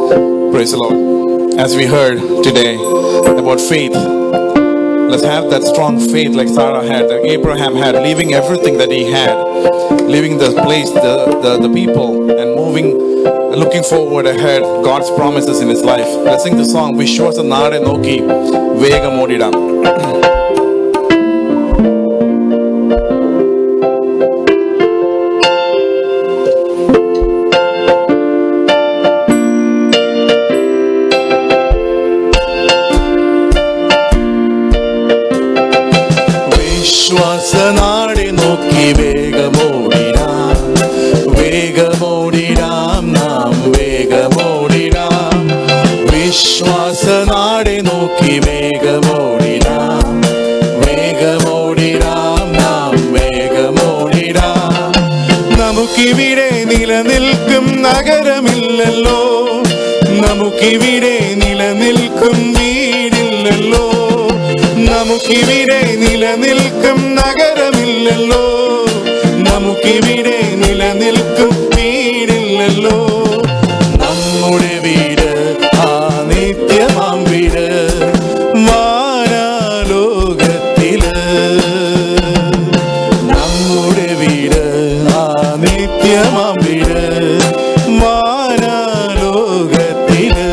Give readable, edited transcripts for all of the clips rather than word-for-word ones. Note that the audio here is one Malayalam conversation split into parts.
Praise the Lord. As we heard today about faith, let's have that strong faith like Sarah had, like Abraham had, leaving everything that he had, leaving the place, the people, and moving, looking forward ahead, God's promises in his life. Let's sing the song, Vishwasa Nade Noki Vegamodidam. വിശ്വാസനാടി നോക്കി വേഗമോടിടാം, വേഗമോടിടാം, നാം വേഗമോടിടാം. വിശ്വാസനാടി നോക്കി വേഗമോടിടാം, വേഗമോടിടാം, നാം വേഗമോടിടാം. നമുക്കിവിടെ നിലനിൽക്കും നഗരമില്ലല്ലോ, നമുക്കിവിടെ നിലനിൽക്കും വീടില്ലല്ലോ, നമുക്കിവിടെ നിലനിൽക്കും നഗരമില്ലല്ലോ, നമുക്കിവിടെ നിലനിൽക്കും വീടില്ലല്ലോ. നമ്മുടെ വീട് ആ നിത്യമാം വീട് വാനലോകത്തില്, നമ്മുടെ വീട് ആ നിത്യമാം വീട് വാനലോകത്തില്.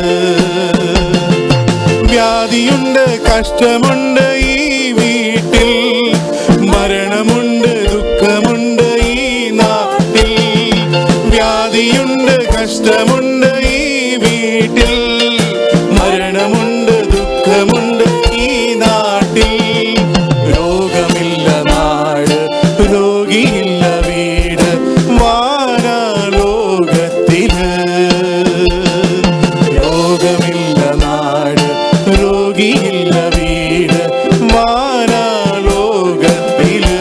വ്യാധിയുണ്ട്, കഷ്ടമുണ്ട് ഈ വീട്ടിൽ, മരണമുണ്ട്, ദുഃഖമുണ്ട് ഈ നാട്ടിൽ. വ്യാധിയുണ്ട്, കഷ്ടമുണ്ട് ഈ വീട്ടിൽ, മരണമുണ്ട്, ദുഃഖമുണ്ട് ഈ നാട്ടിൽ. രോഗമില്ല നാട്, രോഗിയില്ല വീട് വാനലോകത്തില്. രോഗമില്ല നാട്, രോഗിയില്ല വീട് വാനലോകത്തില്.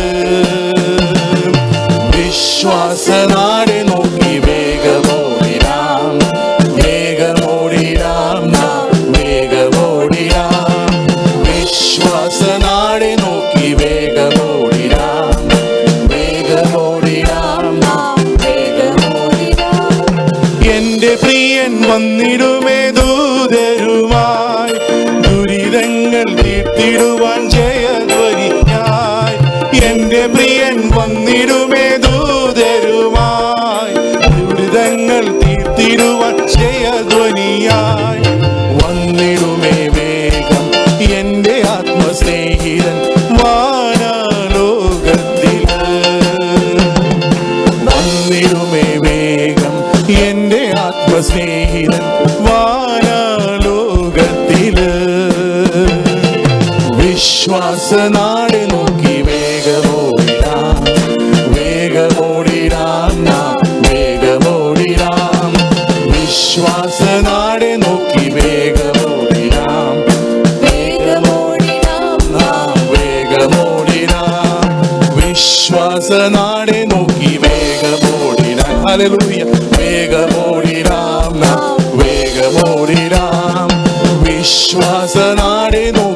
വിശ്വാസനാടി നോക്കി വേഗമോടിടാം, വേഗമോടിടാം, നാം വേഗമോടിടാം. വിശ്വാസനാടി നോക്കി വേഗമോടിടാം, വേഗമോടിടാം, നാം വേഗമോടിടാം. എന്റെ പ്രിയൻ വന്നിടുമേ ദൂതരുമായി, ദുരിതങ്ങൾ തീർത്തിടുവാൻ ജയധ്വനിയായി. എന്റെ പ്രിയൻ വന്നിടുമേ ദൂതരുമായി, ദുരിതങ്ങൾ തീർത്തിടുവാൻ ജയധ്വനിയായി. വന്നിടുമേ വേഗം എന്റെ ആത്മസ്നേഹിതൻ വാനലോകത്തില്. വന്നിടുമേ വേഗം എന്റെ ആത്മസ്നേഹിതൻ വാനലോകത്തില്. വിശ്വാസനാടി നോക്കി വേഗമോടിടാം, വേഗമോടിടാം, നാം വേഗമോടിടാം. വിശ്വാസനാടി നോക്കി വേഗമോടിടാം, വേഗമോടിടാം, നാം വേഗമോടിടാം. വിശ്വാസനാടി നോക്കി വേഗമോടിടാം. ഹല്ലേലൂയ. വേഗമോടിടാം, നാം വേഗമോടിടാം. വിശ്വാസനാടി നോക്കി